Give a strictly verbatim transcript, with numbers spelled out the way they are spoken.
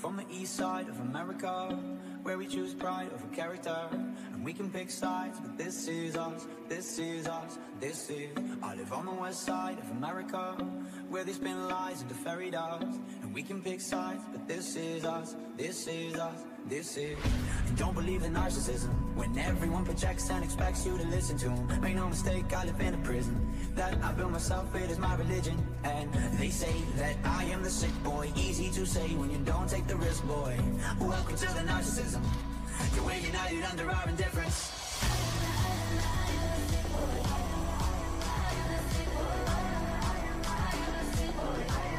from the east side of America, where we choose pride over character. And we can pick sides, but this is us, this is us, this is. I live on the west side of America, where they spin lies into fairy dust. And we can pick sides, but this is us, this is us, this is. And don't believe in narcissism, when everyone projects and expects you to listen to them. Make no mistake, I live in a prison that I built myself, it is my religion. And they say that I am the sick boy, easy to say when you don't take the risk, boy. Welcome to the narcissism, you're way united under our indifference. I am the sick boy, I am the sick boy, I am the sick boy, I am the sick boy.